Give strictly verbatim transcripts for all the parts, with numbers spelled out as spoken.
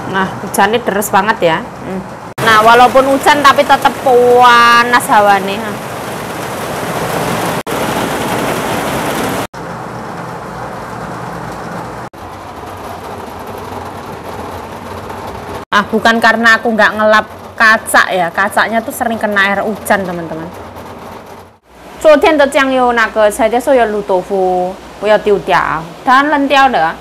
Nah, hujannya deres banget ya. Hmm. Nah, walaupun hujan tapi tetap panas hawanya. Ah, bukan karena aku nggak ngelap kaca ya, kacanya tuh sering kena air hujan teman-teman. 昨天的酱油那个菜的时候有卤豆腐，我要丢掉，它扔掉的。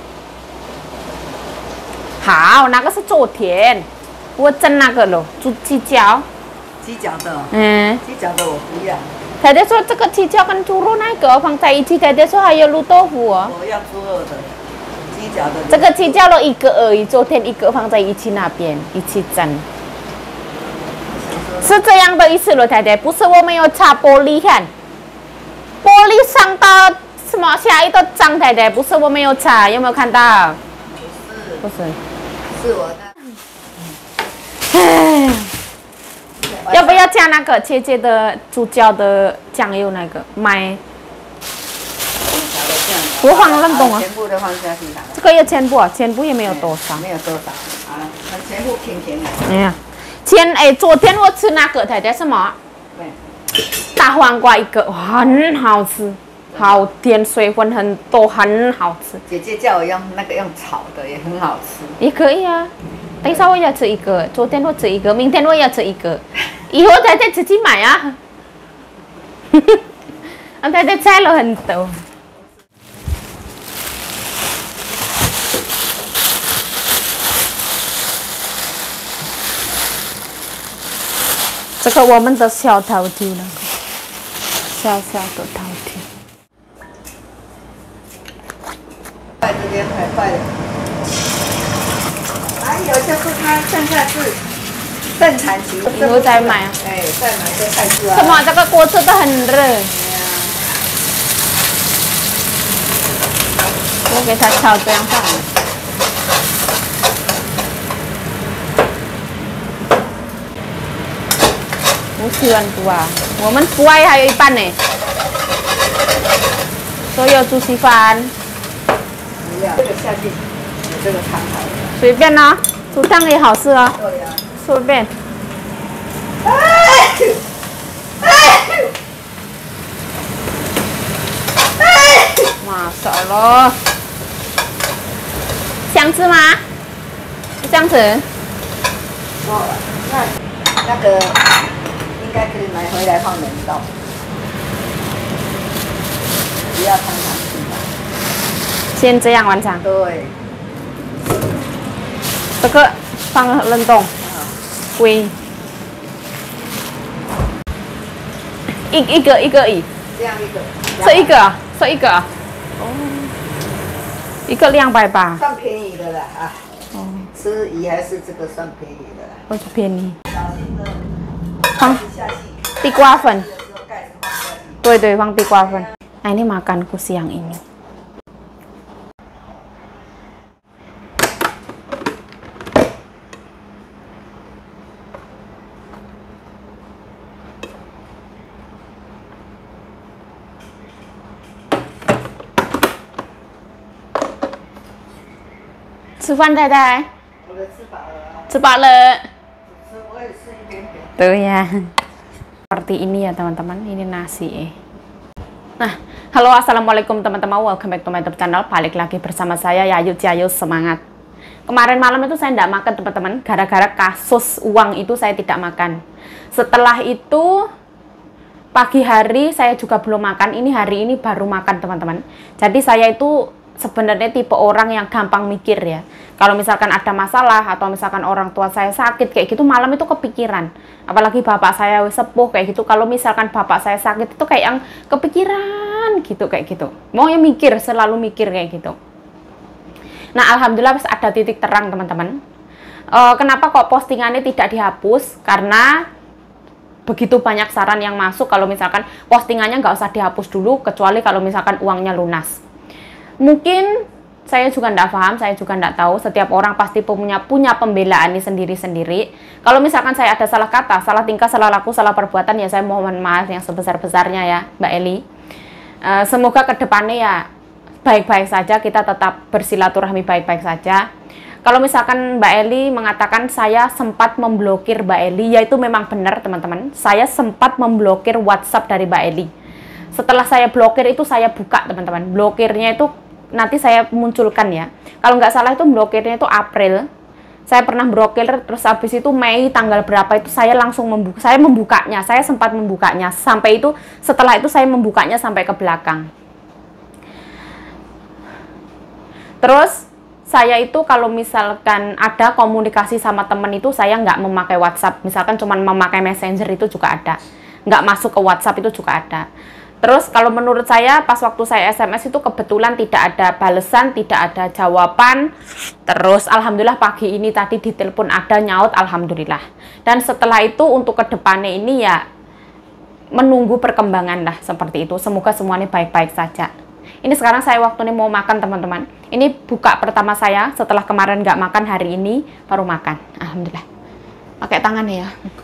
好，那个是昨天我蒸那个了，煮鸡脚。 鸡脚的。 嗯。 鸡脚的我不要。 太太说这个鸡脚跟猪肉那个放在一起，太太说还有卤豆腐哦。 我要猪肉的。鸡脚的。 这个鸡脚了一个而已，昨天一个放在一起那边一起蒸。 是这样的意思了，太太，不是我们有擦玻璃看，玻璃上到什么下一道脏，太太，不是我们有擦，有没有看到？不是，不是， 是我的。 唉，要不要加那个姐姐的猪脚的酱油那个买？不放冷冻啊， 全部都放下去了。 这个要全部啊，全部也没有多少， 没有多少啊，那全部平平的。 哎呀。 前哎，昨天我吃那个太太什么？大黄瓜一个，很好吃，好甜，水分很多，很好吃。 姐姐叫我用那个用炒的，也很好吃。 也可以啊，等一下我要吃一个，昨天我吃一个，明天我要吃一个，以后太太自己买啊。啊，太太摘了很多。 这个我们的小头条那个，小小的头条。 快这边快快的。还有就是它剩下是盛产期， 以后再买啊。 哎，再买就太热了。 什么？这个锅子都很热。我给它炒这样放。 不喜欢煮啊，我们不爱还有一半呢。所有煮稀饭。 不要，这个下去，有这个汤好了。 随便啦、啊，煮汤也好吃啊。 对呀、啊。 随便。 哎！哎！哎！ 马上了。想吃吗？这样子。 哦，那那个。 应该可以买回来放冷冻，不要常常吃吧。 先这样完成。 对。 这个放冷冻。喂。一一个一个一。 这样一个。 这一个啊，这一个啊。哦。一个两百八。 算便宜的了啊。哦。吃鱼还是这个算便宜的啦。 我就便宜。 放地瓜粉，对对，放地瓜粉。Nah ini makanku siang ini.吃饭，太太。 我都吃饱了。 吃饱了。 我也吃一点点。 Tuh ya, seperti ini ya teman-teman, ini nasi. Nah, halo assalamualaikum teman-teman, welcome back to my YouTube channel. Balik lagi bersama saya Yayu Ciayu, semangat. Kemarin malam itu saya tidak makan teman-teman, gara-gara kasus uang itu saya tidak makan. Setelah itu pagi hari saya juga belum makan, ini hari ini baru makan teman-teman. Jadi saya itu sebenarnya tipe orang yang gampang mikir ya. Kalau misalkan ada masalah atau misalkan orang tua saya sakit kayak gitu, malam itu kepikiran. Apalagi bapak saya sepuh kayak gitu. Kalau misalkan bapak saya sakit itu kayak yang kepikiran gitu kayak gitu. Maunya mikir, selalu mikir kayak gitu. Nah, alhamdulillah ada titik terang teman-teman. E, kenapa kok postingannya tidak dihapus? Karena begitu banyak saran yang masuk kalau misalkan postingannya nggak usah dihapus dulu, kecuali kalau misalkan uangnya lunas. Mungkin saya juga tidak paham, saya juga tidak tahu. Setiap orang pasti punya punya pembelaan sendiri-sendiri. Kalau misalkan saya ada salah kata, salah tingkah, salah laku, salah perbuatan, ya saya mohon maaf yang sebesar-besarnya ya, Mbak Eli. Uh, semoga kedepannya ya baik-baik saja, kita tetap bersilaturahmi baik-baik saja. Kalau misalkan Mbak Eli mengatakan saya sempat memblokir Mbak Eli, ya itu memang benar teman-teman. Saya sempat memblokir WhatsApp dari Mbak Eli. Setelah saya blokir itu saya buka teman-teman. Blokirnya itu nanti saya munculkan ya. Kalau nggak salah itu blokirnya itu April. Saya pernah blokir, terus habis itu Mei tanggal berapa itu saya langsung membuka. Saya membukanya, saya sempat membukanya. Sampai itu setelah itu saya membukanya sampai ke belakang. Terus saya itu kalau misalkan ada komunikasi sama temen itu saya nggak memakai WhatsApp, misalkan cuma memakai Messenger itu juga ada, nggak masuk ke WhatsApp itu juga ada. Terus kalau menurut saya pas waktu saya S M S itu kebetulan tidak ada balesan, tidak ada jawaban. Terus alhamdulillah pagi ini tadi ditelepon ada nyaut, alhamdulillah. Dan setelah itu untuk kedepannya ini ya menunggu perkembangan lah seperti itu. Semoga semuanya baik-baik saja. Ini sekarang saya waktu ini mau makan teman-teman. Ini buka pertama saya setelah kemarin nggak makan, hari ini baru makan. Alhamdulillah. Pakai tangan ya.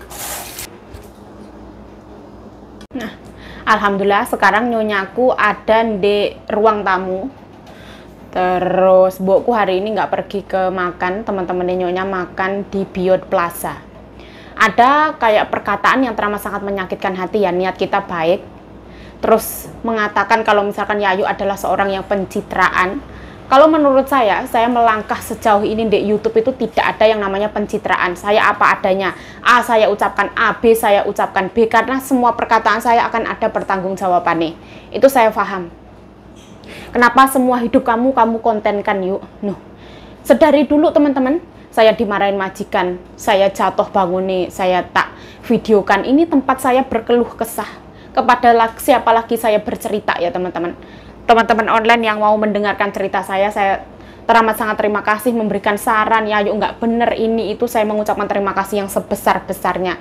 Nah, alhamdulillah sekarang nyonyaku ada di ruang tamu. Terus mbokku hari ini nggak pergi ke makan, teman-temannya nyonya makan di Biot Plaza. Ada kayak perkataan yang teramat sangat menyakitkan hati ya, niat kita baik. Terus mengatakan kalau misalkan Yayu adalah seorang yang pencitraan. Kalau menurut saya, saya melangkah sejauh ini di YouTube itu tidak ada yang namanya pencitraan. Saya apa adanya. A saya ucapkan A, B saya ucapkan B. Karena semua perkataan saya akan ada pertanggungjawabannya. Itu saya paham. Kenapa semua hidup kamu, kamu kontenkan yuk. Nuh. Sedari dulu teman-teman, saya dimarahin majikan. Saya jatuh bangun nih, saya tak videokan. Ini tempat saya berkeluh kesah. Kepada siapa lagi saya bercerita ya teman-teman. Teman-teman online yang mau mendengarkan cerita saya, saya teramat sangat terima kasih memberikan saran, ya yuk nggak bener ini itu, saya mengucapkan terima kasih yang sebesar-besarnya.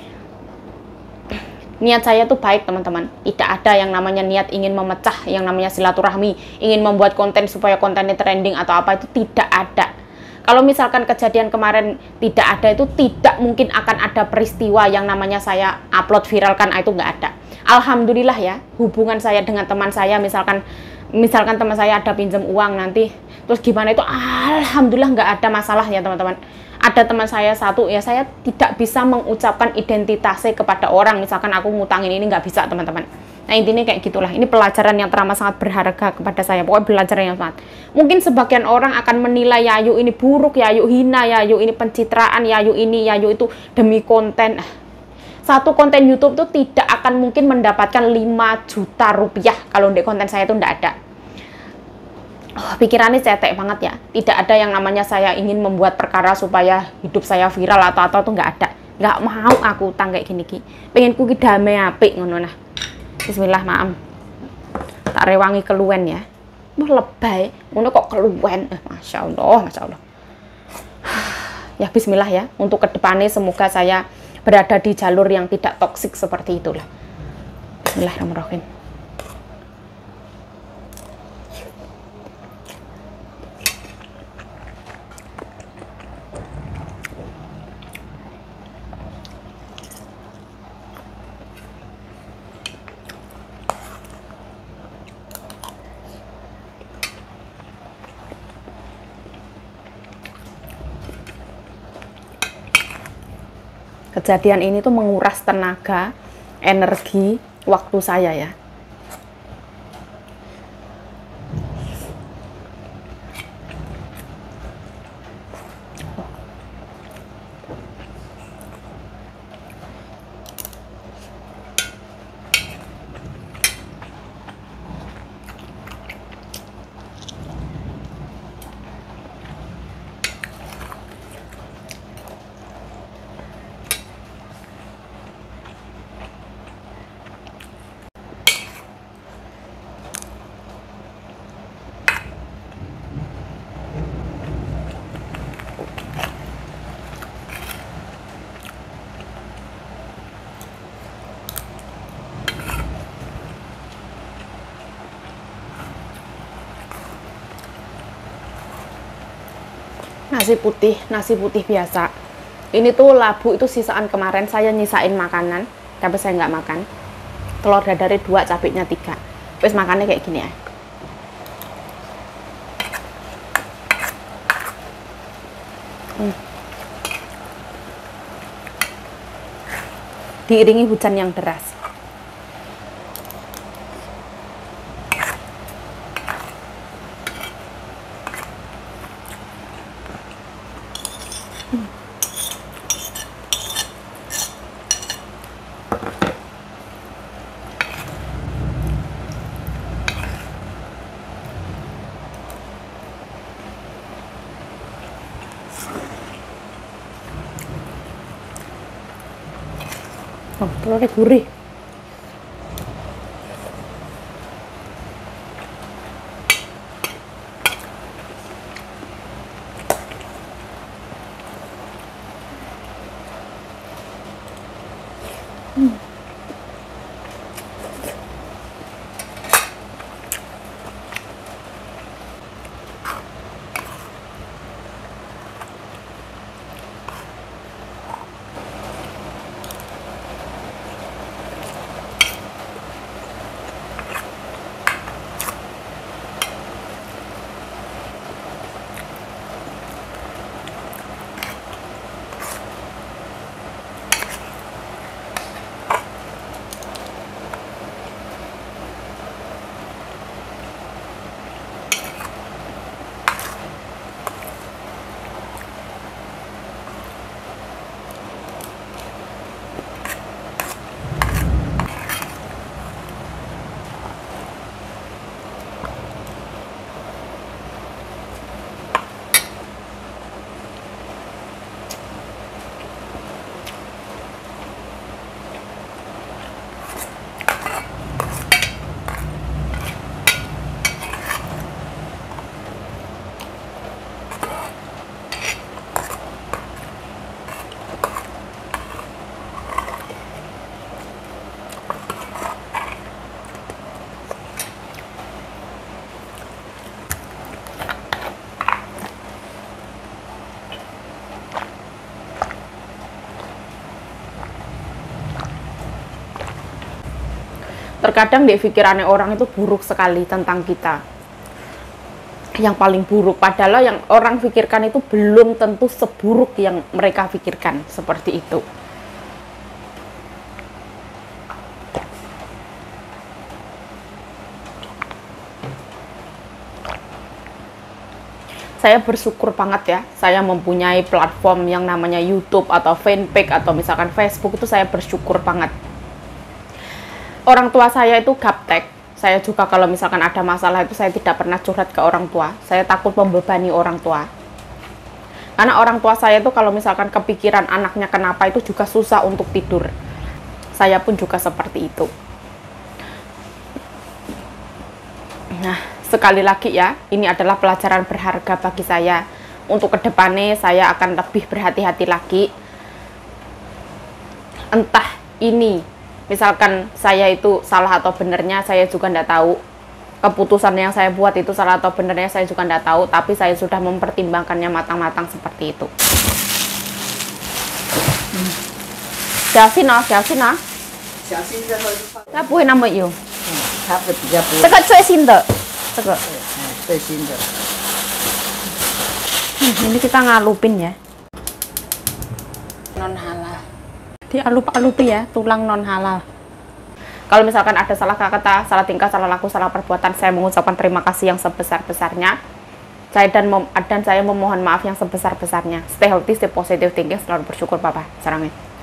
Niat saya tuh baik teman-teman, tidak ada yang namanya niat ingin memecah, yang namanya silaturahmi, ingin membuat konten supaya kontennya trending atau apa, itu tidak ada. Kalau misalkan kejadian kemarin tidak ada, itu tidak mungkin akan ada peristiwa yang namanya saya upload viralkan, itu nggak ada. Alhamdulillah ya, hubungan saya dengan teman saya, misalkan misalkan teman saya ada pinjam uang nanti, terus gimana itu, alhamdulillah nggak ada masalah ya teman-teman. Ada teman saya satu, ya saya tidak bisa mengucapkan identitasnya kepada orang, misalkan aku ngutangin ini nggak bisa teman-teman. Nah intinya kayak gitulah, ini pelajaran yang teramat sangat berharga kepada saya, pokoknya pelajaran yang sangat. Mungkin sebagian orang akan menilai Yayu ini buruk, Yayu hina, Yayu ini pencitraan, Yayu ini, Yayu itu demi konten. Satu konten YouTube tuh tidak akan mungkin mendapatkan lima juta rupiah kalau di konten saya itu tidak ada. Oh, pikirannya cetek banget ya. Tidak ada yang namanya saya ingin membuat perkara supaya hidup saya viral atau atau tuh nggak ada. Nggak mau aku utang kayak gini ki. Pengen ku ki damai apik ngono nah. Bismillah, maam. Tak rewangi keluwen ya. Mau lebay, ngono kok keluwen. Eh, Masya Allah, Masya Allah. Ya bismillah ya. Untuk kedepannya semoga saya berada di jalur yang tidak toksik seperti itulah. Bismillahirrahmanirrahim. Kejadian ini tuh menguras tenaga, energi, waktu saya ya. Nasi putih, nasi putih biasa. Ini tuh labu itu sisaan kemarin, saya nyisain makanan, tapi saya nggak makan. Telur dadar dua, cabenya tiga. Terus makannya kayak gini ya. Hmm. Diiringi hujan yang deras. Hmm. Oh, telurnya gurih. Hmm. Terkadang di pikirannya orang itu buruk sekali tentang kita. Yang paling buruk, padahal yang orang pikirkan itu belum tentu seburuk yang mereka pikirkan. Seperti itu. Saya bersyukur banget ya, saya mempunyai platform yang namanya YouTube atau fanpage atau misalkan Facebook, itu saya bersyukur banget. Orang tua saya itu gaptek. Saya juga kalau misalkan ada masalah itu saya tidak pernah curhat ke orang tua. Saya takut membebani orang tua. Karena orang tua saya itu kalau misalkan kepikiran anaknya kenapa itu juga susah untuk tidur. Saya pun juga seperti itu. Nah, sekali lagi ya, ini adalah pelajaran berharga bagi saya. Untuk kedepannya saya akan lebih berhati-hati lagi. Entah ini misalkan saya itu salah atau benernya saya juga tidak tahu. Keputusan yang saya buat itu salah atau benernya saya juga tidak tahu. Tapi saya sudah mempertimbangkannya matang-matang seperti itu.小心哦，小心哦。 小心热后就放。 它不会那么油。 嗯，它会比较不。 这个最新的，这个。 嗯，最新的。 Hmm, ini kita ngalupin ya. Non halal. Dialup-alupi ya, tulang non halal. Kalau misalkan ada salah kata, salah tingkah, salah laku, salah perbuatan, saya mengucapkan terima kasih yang sebesar-besarnya. Saya dan mem dan saya memohon maaf yang sebesar-besarnya. Stay healthy, stay positive thinking, selalu bersyukur, Papa. Sarangin.